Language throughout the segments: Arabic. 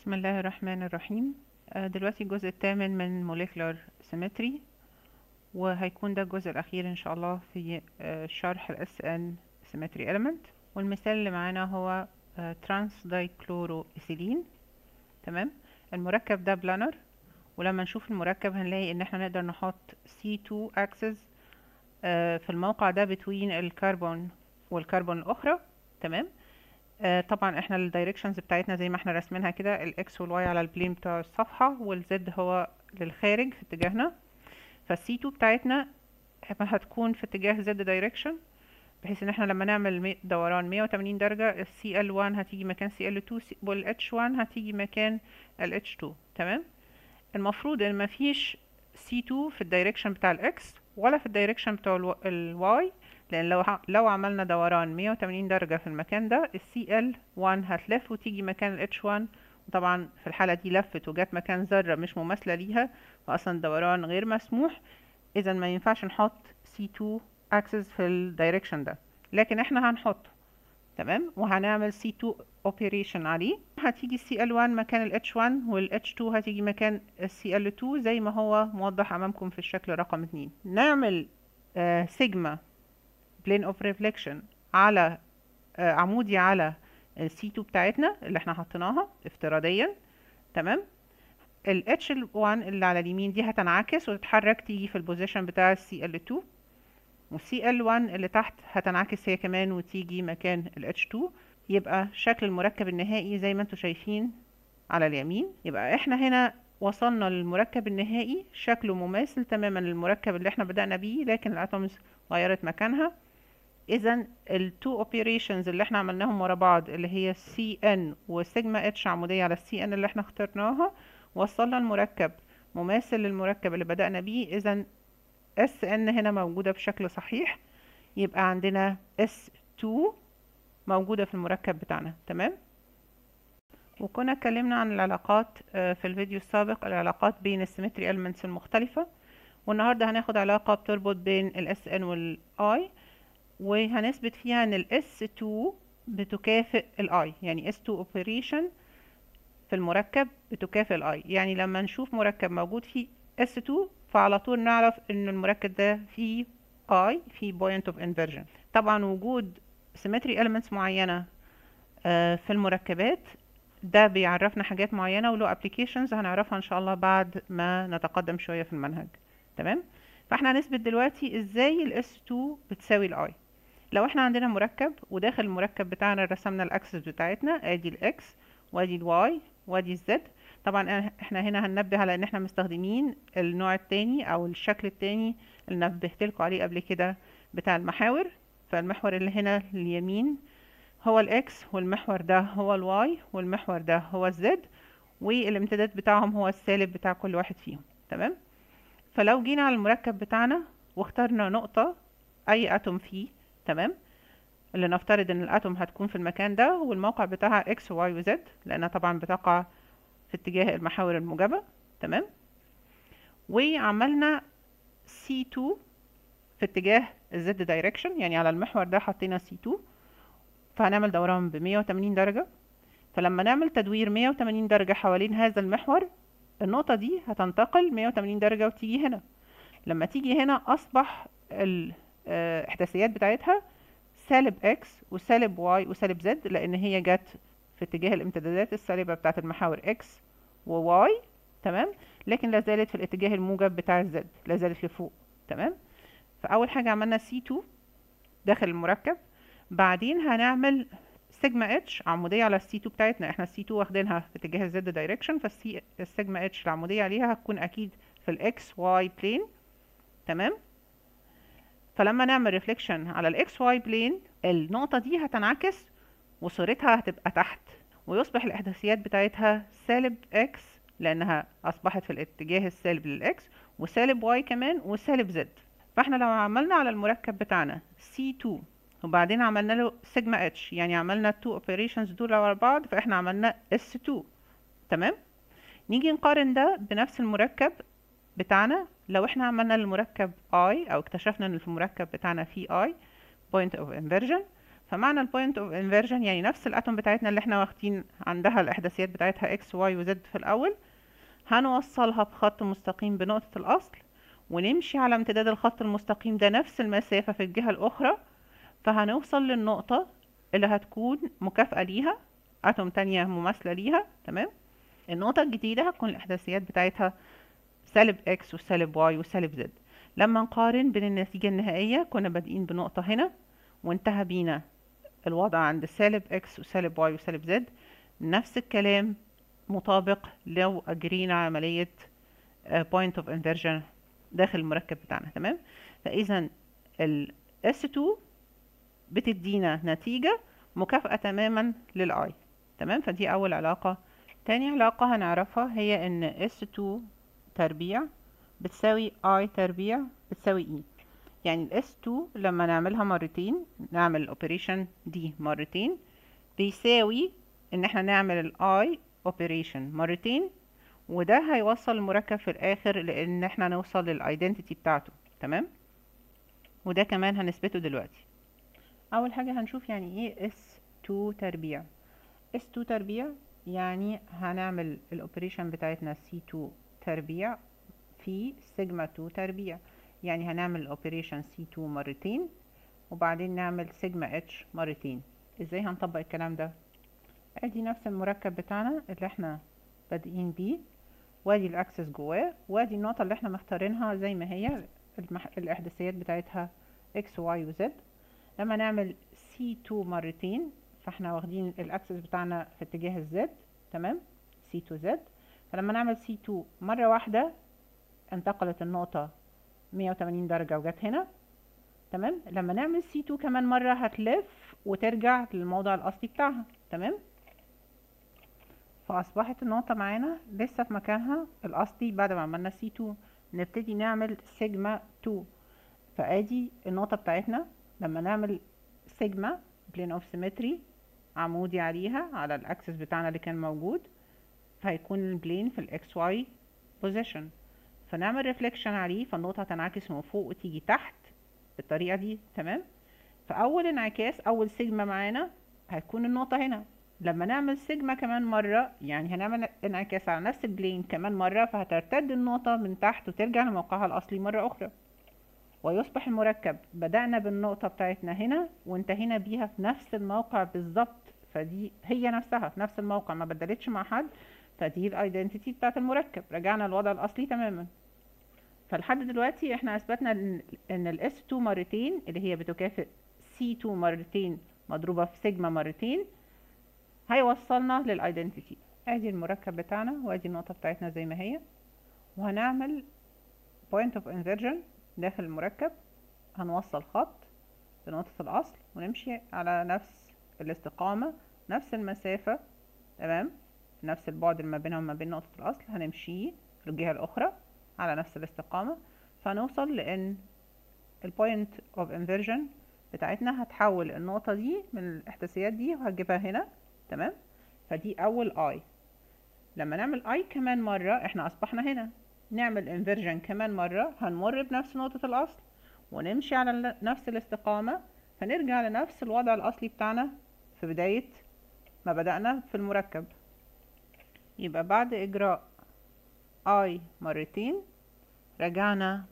بسم الله الرحمن الرحيم. دلوقتي الجزء الثامن من molecular symmetry، وهيكون ده الجزء الأخير إن شاء الله في شرح ال SN symmetry element. والمثال اللي معانا هو trans dichloroethylene. تمام. المركب ده بلانر، ولما نشوف المركب هنلاقي ان احنا نقدر نحط C2 axis في الموقع ده between الكربون والكربون الأخرى. تمام. طبعا احنا الدايركشنز بتاعتنا زي ما احنا رسمينها كده، الاكس والواي على البلين بتاع الصفحة، والزد هو للخارج في اتجاهنا. فالسي 2 بتاعتنا هتكون في اتجاه زد دايركشن، بحيث ان احنا لما نعمل دوران 180 درجة السي ال 1 هتيجي مكان سي ال 2 والاتش 1 هتيجي مكان الاتش 2. تمام. المفروض ان مفيش سي 2 في الدايركشن بتاع الاكس ولا في الدايركشن بتاع الواي، لان لو عملنا دوران 180 درجة في المكان ده السي ال 1 هتلف وتيجي مكان الاتش 1، وطبعا في الحالة دي لفت وجات مكان ذرة مش مماثلة ليها، فاصلا الدوران غير مسموح. اذا ما ينفعش نحط سي 2 اكسس في الدايركشن ده، لكن احنا هنحطه. تمام. وهنعمل C2 operation عليه، هتيجي CL1 مكان ال H1 وال H2 هتيجي مكان ال CL2 زي ما هو موضح امامكم في الشكل رقم 2. نعمل سيجما plane of reflection على عمودي على ال C2 بتاعتنا اللي احنا حطيناها افتراضيا. تمام. ال H1 اللي على اليمين دي هتنعكس وتتحرك تيجي في البوزيشن بتاع ال CL2، والسي ال 1 اللي تحت هتنعكس هي كمان وتيجي مكان ال H2. يبقى شكل المركب النهائي زي ما انتم شايفين على اليمين. يبقى احنا هنا وصلنا للمركب النهائي شكله مماثل تماما للمركب اللي احنا بدأنا بيه، لكن الاتومز غيرت مكانها. اذا التو اوبريشنز اللي احنا عملناهم ورا بعض اللي هي سي ان وسيجما اتش عمودية على السي ان اللي احنا اخترناها، وصلنا المركب مماثل للمركب اللي بدأنا بيه. اذا اس ان هنا موجودة بشكل صحيح، يبقى عندنا اس 2 موجودة في المركب بتاعنا. تمام. وكنا اتكلمنا عن العلاقات في الفيديو السابق، العلاقات بين السيمتري elements المختلفة، والنهاردة هناخد علاقة بتربط بين ال SN وال I، وهنثبت فيها ان ال S2 بتكافئ ال I، يعني S2 operation في المركب بتكافئ ال I. يعني لما نشوف مركب موجود فيه S2 فعلى طول نعرف ان المركب ده فيه I، فيه point of inversion. طبعا وجود symmetry elements معينة في المركبات ده بيعرفنا حاجات معينة وله applications هنعرفها ان شاء الله بعد ما نتقدم شوية في المنهج. تمام. فاحنا هنثبت دلوقتي ازاي ال S2 بتساوي ال I. لو احنا عندنا مركب وداخل المركب بتاعنا رسمنا الاكسس بتاعتنا، ادي الاكس وادي الواي وادي الزد. طبعا احنا هنا هننبه على ان احنا مستخدمين النوع التاني او الشكل التاني اللي نبهت لكم عليه قبل كده بتاع المحاور. فالمحور اللي هنا اليمين هو الاكس، والمحور ده هو الواي، والمحور ده هو الزد، والامتداد بتاعهم هو السالب بتاع كل واحد فيهم. تمام. فلو جينا على المركب بتاعنا واخترنا نقطة اي اتوم فيه، تمام، اللي نفترض ان الاتوم هتكون في المكان ده والموقع بتاعها اكس وواي وزد، لانها طبعا بتقع في اتجاه المحاور الموجبة. تمام. وعملنا C2 في اتجاه الزد دايركشن، يعني على المحور ده حطينا C2، فهنعمل دوران ب 180 درجة. فلما نعمل تدوير 180 درجة حوالين هذا المحور، النقطة دي هتنتقل 180 درجة وتيجي هنا. لما تيجي هنا أصبح الإحداثيات بتاعتها سالب اكس وسالب واي وسالب زد، لأن هي جت في اتجاه الامتدادات السالبة بتاعت المحاور اكس وواي. تمام. لكن لا زالت في الاتجاه الموجب بتاع الزد، لا زالت لفوق. تمام. فأول حاجة عملنا C2 داخل المركب، بعدين هنعمل سيجما اتش عمودية على السي 2 بتاعتنا. احنا السي 2 واخدينها في اتجاه الزد دايركشن، فالسيجما اتش العمودية عليها هتكون اكيد في الاكس واي بلين. تمام. فلما نعمل ريفليكشن على الاكس واي بلين النقطة دي هتنعكس وصورتها هتبقى تحت، ويصبح الاحداثيات بتاعتها سالب اكس لانها اصبحت في الاتجاه السالب للاكس، وسالب واي كمان، وسالب زد. فاحنا لو عملنا على المركب بتاعنا C2 وبعدين عملنا له سيجما اتش، يعني عملنا التو اوبريشنز دول ورا بعض، فاحنا عملنا S2. تمام. نيجي نقارن ده بنفس المركب بتاعنا. لو احنا عملنا المركب I او اكتشفنا ان في المركب بتاعنا فيه I point of inversion، فمعنى البوينت اوف انفيرجن يعني نفس الاتوم بتاعتنا اللي احنا واخدين عندها الاحداثيات بتاعتها اكس واي وزد في الاول، هنوصلها بخط مستقيم بنقطة الاصل، ونمشي على امتداد الخط المستقيم ده نفس المسافة في الجهة الاخرى، فهنوصل للنقطة اللي هتكون مكافأة ليها، اتوم تانية مماثلة ليها. تمام. النقطة الجديدة هتكون الاحداثيات بتاعتها سالب اكس وسالب واي وسالب زد. لما نقارن بين النتيجة النهائية كنا بادئين بنقطة هنا وانتهى بينا الوضع عند سالب اكس وسالب واي وسالب زد. نفس الكلام مطابق لو اجرينا عملية point of inversion داخل المركب بتاعنا. تمام. فاذا ال S2 بتدينا نتيجة مكافأة تماما للI. تمام. فدي اول علاقة. تاني علاقة هنعرفها هي ان S2 تربيع بتساوي I تربيع بتساوي E. يعني ال S2 لما نعملها مرتين، نعمل الاوبريشن دي مرتين، بيساوي ان احنا نعمل ال I اوبريشن مرتين، وده هيوصل المركب في الاخر لان احنا نوصل للايدنتيتي بتاعته. تمام. وده كمان هنثبته دلوقتي. اول حاجة هنشوف يعني ايه S2 تربيع. S2 تربيع يعني هنعمل الاوبريشن بتاعتنا C2 تربيع في سيجما 2 تربيع. يعني هنعمل الاوبريشن C2 مرتين وبعدين نعمل سيجما اتش مرتين. ازاي هنطبق الكلام ده؟ ادي نفس المركب بتاعنا اللي احنا بادئين بيه، وادي الاكسس جواه، وادي النقطة اللي احنا مختارينها زي ما هي الاحداثيات بتاعتها اكس واي وزد. لما نعمل C2 مرتين فاحنا واخدين الاكسس بتاعنا في اتجاه الزد. تمام. C2 زد. فلما نعمل C2 مرة واحدة انتقلت النقطة 180 درجة وجت هنا. تمام. لما نعمل C2 كمان مرة هتلف وترجع للموضع الأصلي بتاعها. تمام. فأصبحت النقطة معانا لسه في مكانها الأصلي بعد ما عملنا C2. نبتدي نعمل سيجما 2. فأدي النقطة بتاعتنا لما نعمل سيجما plane of symmetry عمودي عليها على الأكسس بتاعنا اللي كان موجود، فهيكون البلين في الإكس واي position، فنعمل ريفليكشن عليه فالنقطة هتنعكس من فوق وتيجي تحت بالطريقة دي. تمام. فأول انعكاس أول سيجما معانا هتكون النقطة هنا. لما نعمل سيجما كمان مرة يعني هنعمل انعكاس على نفس البلين كمان مرة، فهترتد النقطة من تحت وترجع لموقعها الأصلي مرة أخرى، ويصبح المركب بدأنا بالنقطة بتاعتنا هنا وانتهينا بيها في نفس الموقع بالظبط. فدي هي نفسها في نفس الموقع ما بدلتش مع حد، فدي الايدنتيتي بتاعت المركب، رجعنا للوضع الأصلي تماما. فلحد دلوقتي احنا اثبتنا ان ال S2 مرتين اللي هي بتكافئ C2 مرتين مضروبة في سيجما مرتين هيوصلنا للايدنتيتي. ادي المركب بتاعنا وادي النقطة بتاعتنا زي ما هي، وهنعمل point of inversion داخل المركب. هنوصل خط بنقطة الأصل ونمشي على نفس الاستقامة نفس المسافة. تمام. نفس البعد اللي ما بينها وما بين نقطة الأصل هنمشيه الجهة الأخرى على نفس الاستقامة، فنوصل لأن البوينت اوف انفيرجن بتاعتنا هتحول النقطة دي من الإحداثيات دي وهتجيبها هنا. تمام. فدي أول اي. لما نعمل اي كمان مرة احنا أصبحنا هنا، نعمل انفيرجن كمان مرة هنمر بنفس نقطة الأصل ونمشي على نفس الاستقامة، فنرجع لنفس الوضع الأصلي بتاعنا في بداية ما بدأنا في المركب. يبقى بعد إجراء اي مرتين رجعنا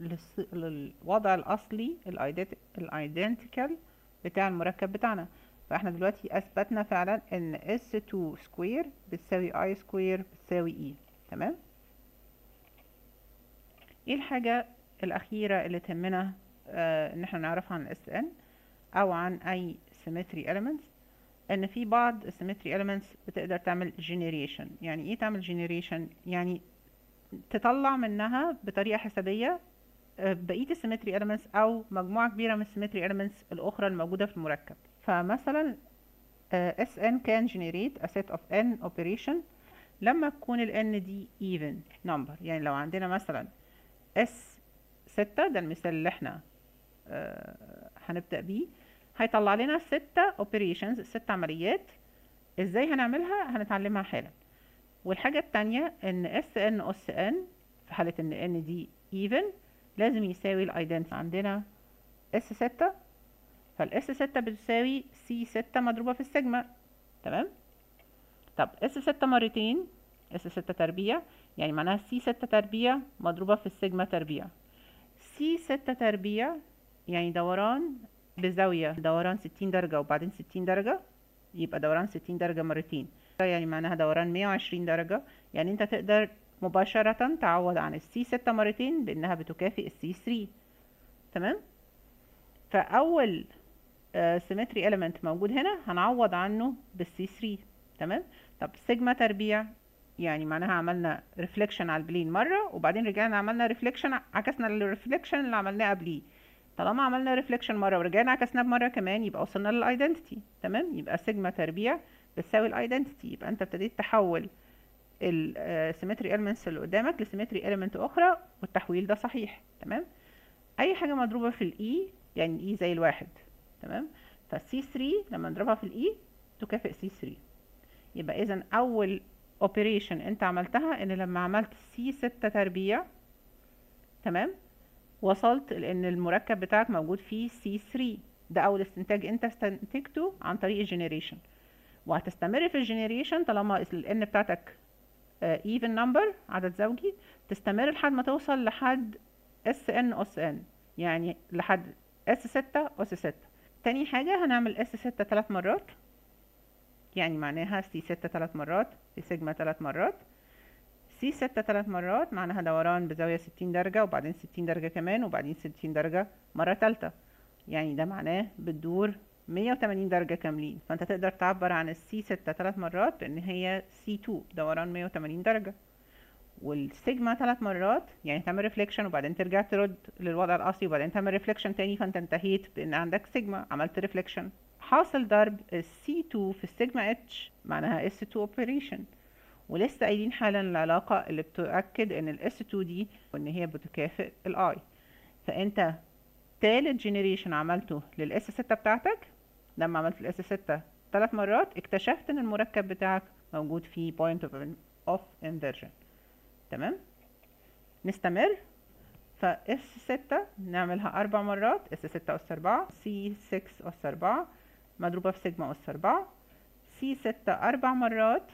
للوضع الأصلي الايدنتيكال بتاع المركب بتاعنا. فاحنا دلوقتي أثبتنا فعلا إن S2 سكوير بتساوي I سكوير بتساوي E. تمام. ايه الحاجة الأخيرة اللي تهمنا إن احنا نعرفها عن SN أو عن أي symmetry elements؟ إن في بعض symmetry elements بتقدر تعمل generation. يعني ايه تعمل generation؟ يعني تطلع منها بطريقة حسابية بقية السيمتري elements أو مجموعة كبيرة من السيمتري elements الأخرى الموجودة في المركب. فمثلا Sn can generate a set of n operation لما تكون ال n دي even number. يعني لو عندنا مثلا S6، ده المثال اللي احنا هنبدأ بيه، هيطلع لنا 6 operations 6 عمليات. ازاي هنعملها؟ هنتعلمها حالا. والحاجة التانية ان Sn أس n في حالة ان n دي even لازم يساوي الايدنتي. عندنا S6 فالاس 6 بتساوي سي 6 مضروبة في السيجما. تمام. طب اس 6 مرتين، اس 6 تربيع، يعني معناها سي 6 تربيع مضروبة في السيجما تربيع. سي 6 تربيع يعني دوران بزاوية دوران 60 درجة وبعدين 60 درجة، يبقى دوران 60 درجة مرتين، يعني معناها دوران 120 درجة. يعني انت تقدر مباشرة تعوض عن السي 6 مرتين بانها بتكافئ السي 3. تمام. فاول سيمتري element موجود هنا هنعوض عنه بالسي 3. تمام. طب سيجما تربيع يعني معناها عملنا ريفليكشن على البلين مرة وبعدين رجعنا عملنا ريفليكشن، عكسنا الريفليكشن اللي عملناه قبليه. طالما عملنا ريفليكشن مرة ورجعنا عكسناه بمرة كمان يبقى وصلنا للايدنتيتي. تمام. يبقى سيجما تربيع بتساوي الايدنتيتي. يبقى انت ابتديت تحول السيمتري elements اللي قدامك لسيمتري element اخرى والتحويل ده صحيح. تمام. اي حاجة مضروبة في الاي يعني الاي زي الواحد. تمام. فالسي 3 لما نضربها في الاي تكافئ سي 3. يبقى اذا اول اوبريشن انت عملتها ان لما عملت سي 6 تربيع، تمام، وصلت لان المركب بتاعك موجود فيه سي 3. ده اول استنتاج انت استنتجته عن طريق الجنريشن، وهتستمر في الجنريشن طالما الان بتاعتك even number عدد زوجي، تستمر لحد ما توصل لحد اس ان اس ان، يعني لحد اس 6 اس 6. تاني حاجة هنعمل اس 6 3 مرات، يعني معناها سي 6 3 مرات في سيجما 3 مرات. سي 6 3 مرات معناها دوران بزاوية 60 درجة وبعدين 60 درجة كمان وبعدين 60 درجة مرة تالتة، يعني ده معناه بتدور 180 درجة كاملين. فانت تقدر تعبر عن السي 6 3 مرات بان هي سي 2 دوران 180 درجة. والسيجما 3 مرات يعني تعمل ريفليكشن وبعدين ترجع ترد للوضع الاصلي وبعدين تعمل ريفليكشن تاني، فانت انتهيت بان عندك سيجما عملت ريفليكشن. حاصل ضرب السي 2 في السيجما اتش معناها اس 2 اوبريشن. ولسه قايلين حالا العلاقة اللي بتؤكد ان الاس 2 دي وان هي بتكافئ الاي. فانت تالت جنريشن عملته للاس 6 بتاعتك، لما عملت الاس 6 3 مرات اكتشفت ان المركب بتاعك موجود فيه point of inversion. تمام. نستمر. فاس 6 نعملها 4 مرات، اس 6 اس 4 سي 6 اس 4 مضروبة في سيجما اس 4. سي 6 4 مرات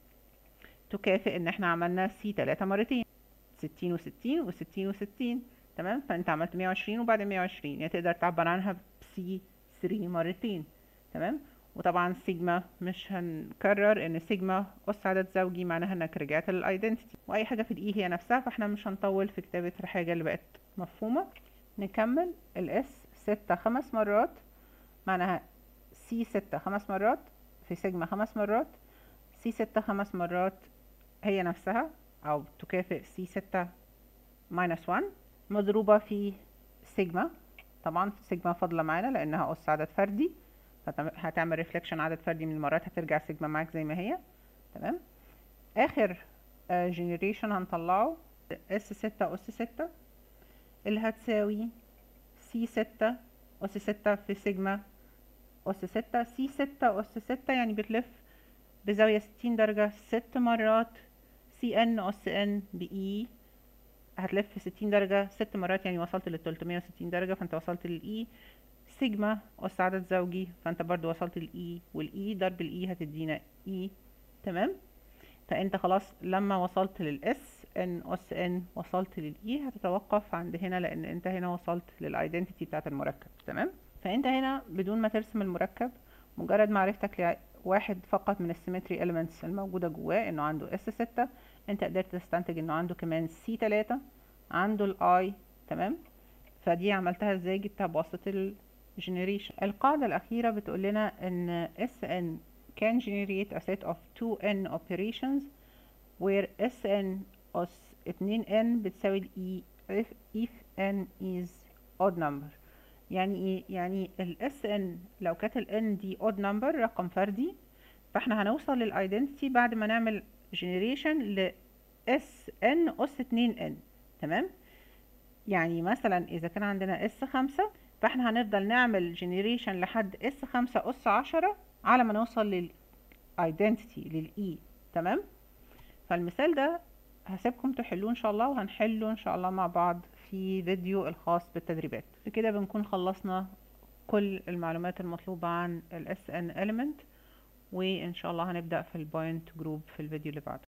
تكافئ ان احنا عملنا سي 3 مرتين، 60 و60 و60 و60. تمام. فانت عملت 120 وبعدين 120، يعني تقدر تعبر عنها بسي 3 مرتين. تمام. وطبعا سيجما مش هنكرر ان سيجما اس عدد زوجي معناها انك رجعت للايدنتيتي، واي حاجه في الاي هي نفسها، فاحنا مش هنطول في كتابه الحاجه اللي بقت مفهومه. نكمل. الاس 6 5 مرات معناها سي 6 5 مرات في سيجما 5 مرات. سي 6 5 مرات هي نفسها او تكافئ سي 6 ماينس 1 مضروبة في سيجما. طبعا سيجما فاضلة معانا لانها اس عدد فردي، هتعمل ريفليكشن عدد فردي من المرات، هترجع سيجما معاك زي ما هي. تمام. اخر جنريشن هنطلعه اس 6 اس 6 اللي هتساوي سي 6 اس 6 في سيجما اس 6. سي 6 اس 6 يعني بتلف بزاوية 60 درجة 6 مرات. سي ان اس ان باي هتلف 60 درجة 6 مرات، يعني وصلت لل 360 درجة، فانت وصلت للاي. سيجما اس عدد زوجي فانت برضو وصلت للاي، والاي ضرب الاي هتدينا اي. تمام. فانت خلاص لما وصلت للاس ان اس ان وصلت للاي، هتتوقف عند هنا لان انت هنا وصلت للايدنتيتي بتاعت المركب. تمام. فانت هنا بدون ما ترسم المركب، مجرد معرفتك لواحد فقط من السيمتري elements الموجودة جواه انه عنده اس 6، انت قدرت تستنتج انه عنده كمان سي 3 عنده الاي. تمام. فدي عملتها ازاي؟ جبتها بواسطة الجنريشن. القاعدة الأخيرة بتقول لنا ان Sn can generate a set of 2n operations where Sn us 2n بتساوي ال E if n is odd number. يعني ايه؟ يعني ال Sn لو كانت ال n دي odd number رقم فردي، فاحنا هنوصل للايدنتيتي بعد ما نعمل generation ل Sn us 2n. تمام. يعني مثلا اذا كان عندنا اس 5 فاحنا هنفضل نعمل جنريشن لحد اس 5 اس 10 على ما نوصل للايدنتيتي للاي. تمام. فالمثال ده هسيبكم تحلوه ان شاء الله، وهنحله ان شاء الله مع بعض في فيديو الخاص بالتدريبات. بكده بنكون خلصنا كل المعلومات المطلوبة عن ال SN element، وإن شاء الله هنبدأ في البوينت جروب في الفيديو اللي بعده.